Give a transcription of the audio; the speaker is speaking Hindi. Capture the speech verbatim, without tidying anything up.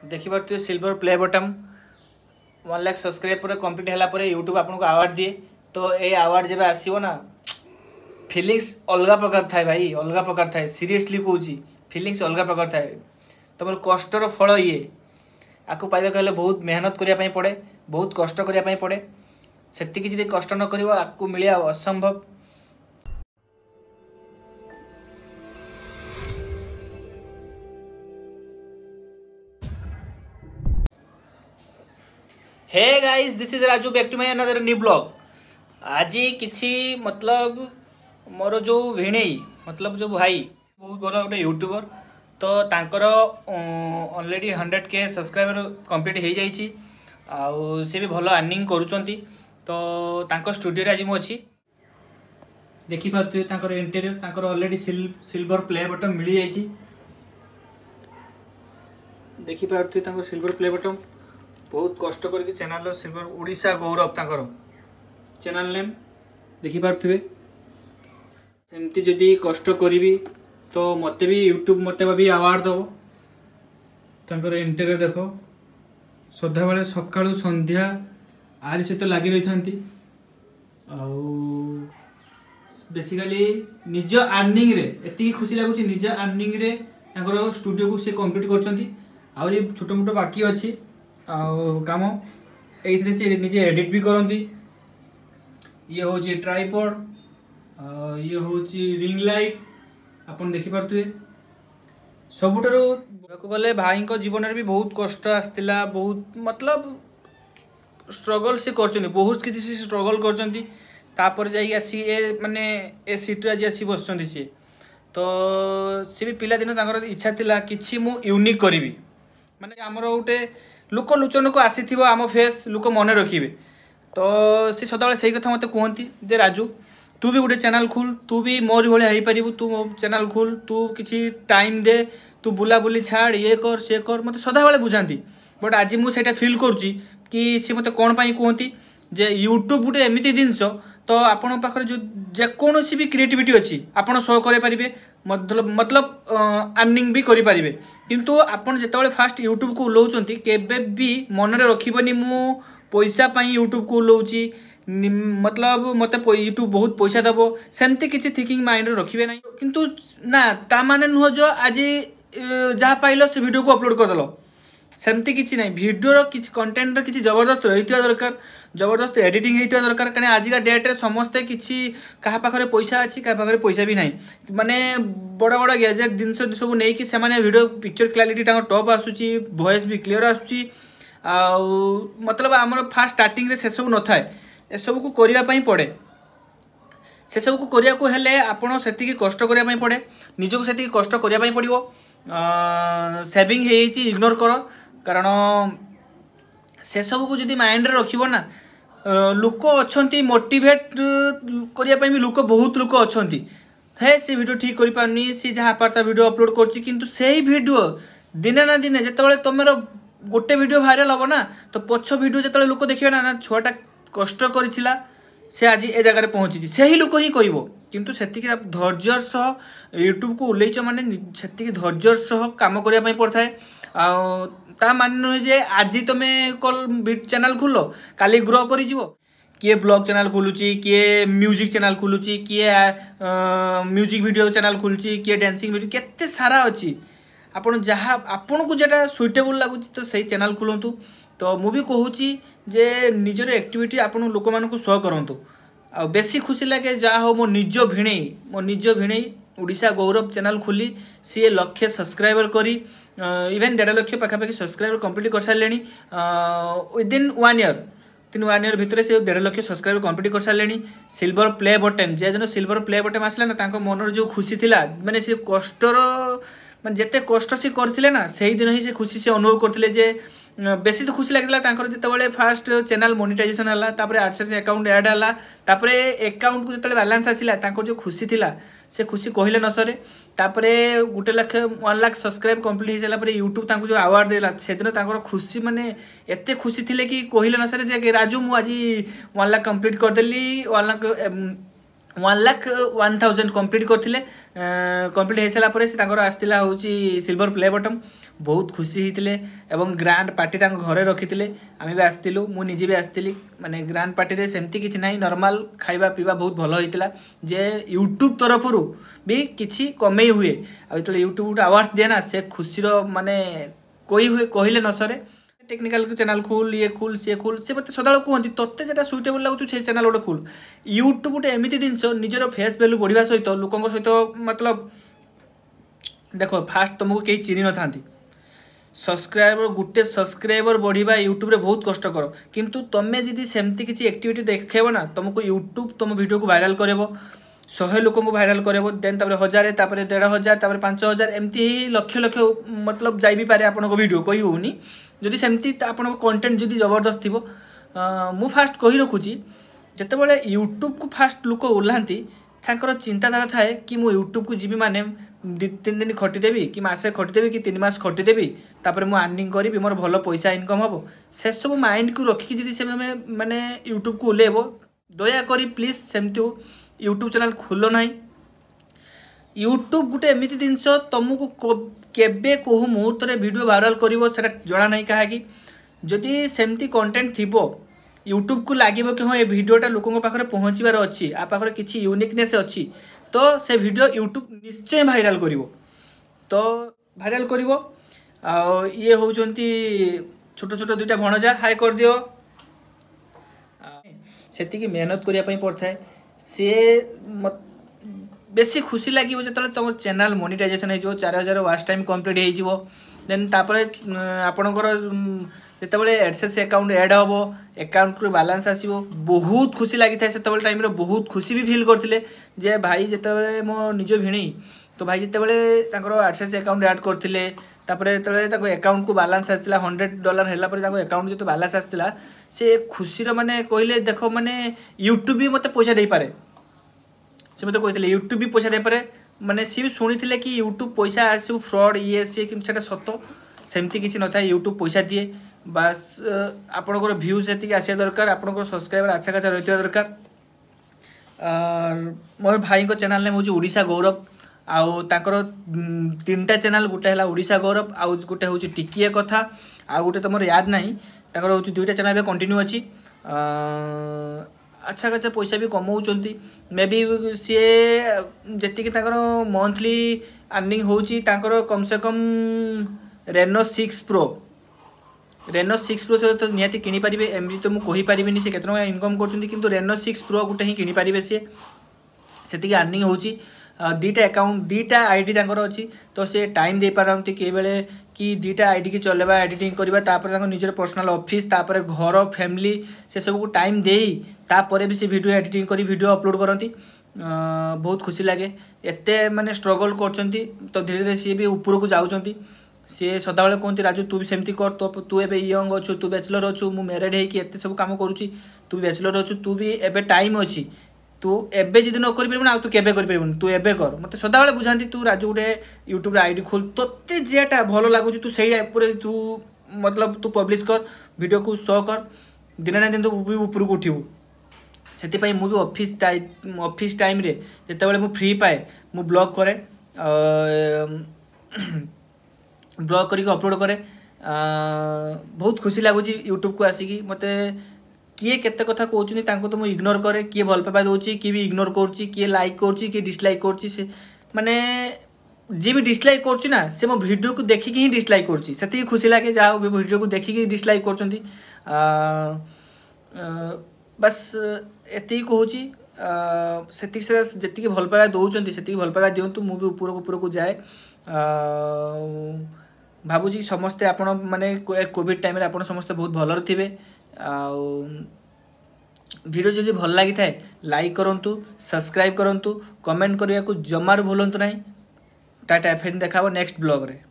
देखिए silver play button one lakh subscribe पर कंप्लीट है यूट्यूब आपको अवार्ड दिए। तो ये अवार्ड जब आसो ना फीलिंग्स अलग प्रकार थाए भाई, अलग प्रकार थाए। सीरियसली कहूँ फीलिंग्स अलग प्रकार थाए। तुम कष्टर फल ये आपको पाइबा कहले बहुत मेहनत करने पड़े, बहुत कष्ट करने पड़े। सेतिकी जदि कष्ट न करिवो आपको मिलिया असंभव। Hey guys, this is Raju, back to my another new vlog. आज किसी मतलब मोर जो भिणई मतलब जो भाई बहुत बड़ा गोटे यूट्यूबर, तो तांकर already hundred K subscriber complete हो जाइए। आउ सी भी भल अर्निंग करुँच। तो तांको स्टूडियो आज मुझे देखिपे तांकर इंटेरियर तांकर ऑलरेडी सिल्वर प्ले बटन मिल जाइए। देखिपे तांकर सिल्वर प्ले बटन बहुत कष्ट करके चैनल सिल्वर ओडिशा गौरव तांकर चैनल नेम देखिपे। सेमती जदि कष्ट करी तो मते भी यूट्यूब मते भी अवार्ड दब। तांकर इंटेरियर देखो सदा बेले सकाळु संध्या आरी सहित लगी रही था। बेसिकली निज अर्निंग रे एति खुशी लगुच, निज अर्निंग रे तांकर स्टूडियो को से कंप्लीट करछंती। आउरी छोट मोट बाकी अछि काम एइथरे से निजे एडिट भी करंती। ये होची ट्राइपॉड, ये होची रिंग लाइट, अपन देखि पारथुए। सबुठारु गले भाई को जीवन में भी बहुत कष्ट आसला, बहुत मतलब स्ट्रगल से करछंती, बहुत किसी से स्ट्रगल करछंती। तापर जाई आसी ए माने ए सीट आज आसी बसछंती सी। तो सी भी पिला दिन तांकर इच्छा थिला किछि मु यूनिक करिवि, माने हमर गोटे लोक लोचन को आसीथिबो आम फेस लोक मने रखिबे। तो सी सदाबेले सही कथा मते कहंती जे राजू तू भी गोटे चैनल खोल, तू भी मोर भले हो पारिबु, तू मो चैनल खोल, तू किछि टाइम दे, तू बुला बुली छाड़, ये कर से कर, मते सदाबेले बुझांती। बट आज मु सेटा फील करूची कि सी मते कोन पाई कहंती जे यूट्यूब गोटे एमिति जिनस। तो आपण पाखरे जो जेकोसी भी क्रिएटिविटी अच्छी आपण शो करे पारिबे, मतलब मतलब अर्निंग भी करि पारिबे। किंतु आपण जेतेबेले फास्ट यूट्यूब को उलाउचंती केबे भी मन रे रखिबनी मु पैसा पाई यूट्यूब को उलाउची, मतलब मते यूट्यूब बहुत पैसा दबो, सेमती किछि थिंकिंग माइंड रे रखिबे नै। किंतु ना ता माने नुह जो आज जहाँ पाइल से वीडियो को अपलोड कर दलो, सेमती किछि नै। वीडियो किछि कंटेंट रे किछि जबरदस्त रहितवा दरकार, जबरदस्त एडिटिंग होइतवा दरकार। कने आजिका डेट रे समस्ते किछि कहा पाखरे पैसा अछि, कहा पाखरे पैसा भी नाही, माने बड़ बड़ गैजेट जिनस सब नै कि से माने वीडियो पिक्चर क्वालिटी टांग टॉप आसुची, वॉइस भी क्लियर आसुची। आ मतलब हमर फास्ट स्टार्टिंग रे से सब न थाए, ए सब को करिया पई पड़े। से सब को करिया को हेले आपण सेति की कष्ट करिया पई पड़े, निज को सेति की कष्ट करिया पई पड़िवो। सेविंग हे छि इग्नोर करो, कारण से सब को जदि माइंड रे रखिबो ना, लोक अच्छी मोटिवेट करने भी लोक बहुत लोक अच्छा हे से वीडियो ठीक कर पारनी, सी जहाँ पार्ता वीडियो अपलोड करछि। किंतु सेही वीडियो दिने ना दिने जिते तुम गोटे वीडियो भाइराल हम ना, तो पछ वीडियो जिते लोक देखिए ना ना छुआटा कष्ट करिथिला से आज ए जगह पहुँची, से ही लोक ही कहबो। किंतु सेतिक धैर्यर सह यूट्यूब को उल्लेच माने सेतिक धैर्यर सह काम करने पड़ता है। ता मान नुहे जे आज तुम कल चैनल खोल काली ग्रो कर किए ब्लॉग चैनल खोलुची, किए म्यूजिक चैनल खोलुची, किए म्यूजिक वीडियो चैनल खोलुची, किए डांसिंग वीडियो, केते सारा अच्छी। आपन जहाँ आपन को जेटा सुइटेबल लगुच तो सही चैनल खोलतु। तो मु भी कहूची जे निजर एक्टिविटी आपन लोक मान को शो करंतु। आ बेसी खुशी लगे जहाँ हो मो निज भिणई मो निज भिणई ओडिशा गौरव चैनल खोली, सी लक्षे सब्सक्राइबर करी इवेन डेढ़ लक्ष पाखापाखि सब्सक्राइबर कंप्लीट कर सारे विदिन वन ईयर तीन वन ईयर भितर से डेढ़ लक्ष सब्सक्राइबर कंप्लीट कर सारे। सिल्वर प्ले बटन जे दिन सिल्वर प्ले बटन आसला ना, तांको मनर जो खुशी थिला, माने से कष्टर माने जेते कष्ट से करथिले ना, सही दिन ही से खुशी से अनुभव करथिले। जे बेसी तो खुशी लगिला तांकर जेतेबेले फास्ट चैनल मोनेटाइजेशन हला, तापरे एडसेंस अकाउंट ऐड हला, तापरे अकाउंट को जेतेबेले बैलेंस आसिला, तांको जो खुशी थिला से खुशी कहले न सरे। तापरे गोटे lakh one lakh subscribe complete हो सारा पर यूट्यूब तांको जो अवार्ड देला, से दिन तांकर खुशी माने एते खुशी थिले कि कहले न सरे। जे राजू मु आज वन लाख कंप्लीट कर देली, one lakh one lakh one thousand complete करथिले। कंप्लीट हो सारा पर से तांकर आस्तिला होची सिल्वर प्ले बटन। बहुत खुशी होते एवं ग्रांड पार्टी घरे रखी आम भी आसलु मुझे भी आसती माने ग्रांड पार्टी रे सेमती किसी ना नॉर्मल खाଇବା पीवा बहुत भल होता जे यूट्यूब तरफ भी किसी कमे हुए आते यूट्यूब अवार्ड्स दिए ना से खुशी माने कोई हुए कहले न सरे टेक्निकल चैनल खोल ये खोल सी खोल सी मत सदा कहते तोते जो सुइटेबल लगुच से चैनल गोटे खोल यूट्यूब गोटे एमती जिनस निजर फेस वैल्यू बढ़िया सहित लोकों सहित मतलब देख फास्ट तुमको कहीं चिन्ह न था सब्सक्राइबर गोटे सब्सक्राइबर बढ़िया यूट्यूब रे बहुत कष्टकर किंतु तुम्हें जदि सेमती किसी एक्टिविटी देखेब ना तुमको यूट्यूब तुम वीडियो को वायरल करेबो शहे लोक को वायरल करेबो देन तापर हजार तापर डेढ़ हजार तापर पांच हजार एमती ही लक्ष लक्ष मतलब जाई भी पारे आपन को वीडियो कही होनी जदि सेमती आपन कंटेंट जदि जबरदस्त थिबो मु फास्ट कही रखुची जेतेबेले यूट्यूब को फास्ट लोक ओल्हांती तांकर चिंताधारा थाए कि मु यूट्यूब को जीवी माने दि तीन दिन खटिदेवी कि मसे खटिदेवी कि तीन मास खटिदेवी तापर मु अर्निंग करी मोर भल पैसा इनकम हम से सब माइंड को रखिकी जदि से माने यूट्यूब को ओल्हेब दया करी प्लीज सेमती यूट्यूब चैनल खोल ना यूट्यूब गोटे एमती जिनस तुमको केबे कहू मुहूर्त वीडियो वायरल कर जना ना कहीं जदि सेमती कंटेंट थिबो यूट्यूब को लगे कि हाँ ये वीडियोटा लोकों पाखे पहुँचार अच्छी आ पाखे किसी यूनिकनेस अच्छी तो से वीडियो यूट्यूब निश्चय वायरल करिवो तो वायरल करिवो आ ये होउचंती छोट छोट दुईटा भणजा हाई कर दियो सेति की मेहनत करिया पई पड़थाय से बेसी खुशी लगे जो तुम चैनल मोनेटाइजेशन हो चार हजार वाच टाइम कंप्लीट हो देन तापर आपणकर जितेबाला एडसेंस अकाउंट ऐड हम अकाउंट बालांस आसो बहुत खुशी लगी था से टाइम बहुत खुशी भी फिल करते जे भाई जितेबाला मो निज भिणी तो भाई जितेबाला एडसेंस अकाउंट ऐड करते अकाउंट को बालांस आसला हंड्रेड डॉलर है अकाउंट जो बालांस आसला से खुशी माने कहले देख माने यूट्यूब भी मत पैसा दे पारे से मत कहते यूट्यूब भी पैसा दे पारे माने सी भी शुणी कि यूट्यूब पैसा आस फ्रॉड ये सी कि सत सेमती किसी न था यूट्यूब पैसा दिए बास आपणकर भ्यूज से आसा दरकार आपणकर सब्सक्राइबर आछा खाचा रही दरकार मोर भाई को चैनल नेम हूँ ओडिशा गौरव आउ तांकर तीन टा चैनल गोटे है ओडिशा गौरव आउ गोटे हूँ टिकिए कथा आउ गोटे तो मोर याद नहीं तांकर हूँ दुईटा चैनल कंटिन्यू अच्छी अच्छा खासा पैसा भी कमाउछंती मे बी सी जी मंथली अर्निंग होची तांकर कम से कम Reno six pro Reno six pro तो निहाती किनी पारिबे एमबी तो मुझे कही पारिबेनी से केतना इनकम करछंती किंतु रेनो सिक्स प्रो गोटे ही किनी पारिबे से सेतिकी अर्निंग होची दीटा अकाउंट दीटा आईडी तांकर अछि तो से टाइम दे पारंती के बेले कि दीटा आईडी की चलेबा एडिटिंग करबा तापर तांकर निजर पर्सनल ऑफिस तापर घर फैमिली से सब को टाइम देई तापर भी से वीडियो एडिटिंग करी वीडियो अपलोड करंती बहुत खुशी लगे एते माने स्ट्रगल करछंती तो धीरे धीरे सी भी ऊपर को जाउछंती सी सदाबले कहते राजू तू भी सेमती कर तो तू एबे यंग अच्छु तू बैचलर अच्छु मु मैरिड है कि एते सब काम करूची तू बैचलर अच्छु तू भी एबे टाइम अच्छी तू एबे जदि न कर परिबन आ तू केबे कर परिबन तू एबे कर मते सदाबले बुझांती तू राजू गोटे यूट्यूब आईडी खोल तोते जेटा भलो लागुची तू सही ऊपर तू मतलब तू पब्लिश कर वीडियो को शो कर दिन ना दिन तो ऊपर को उठिबू सेति पई मु भी ऑफिस टाइम ऑफिस टाइम रे जेतेबेले मु फ्री पाए मु ब्लॉग करे ब्लॉग करके अपलोड करे बहुत खुशी लगुच यूट्यूब को आसिकी मत किए केते कथा कहउछनी तांको तो मु इग्नोर करे किए भल पाबा दोची किए भी इग्नोर करची किए लाइक करची किए डिसलाइक करची से माने जी भी डिसलाइक करची ना से मो वीडियो को देखि ही डिसलाइक करची सेति खुशी लागे जा वीडियो को देखि के डिसलाइक करचंती बस एति कहउची सेति से जति के भल पाबा दोउचंती सेति भल पाबा दियंतु मु भी ऊपर ऊपर को जाए भावुची समस्ते आपण माने कोविड टाइम रे आपण समस्ते बहुत भलर थिबे वीडियो जदि भल लगी थाए लाइक करंतु सब्सक्राइब करंतु कमेंट करिया को जमार भूलंतु नाही टाटा एफएन देखाबो नेक्स्ट ब्लॉग रे।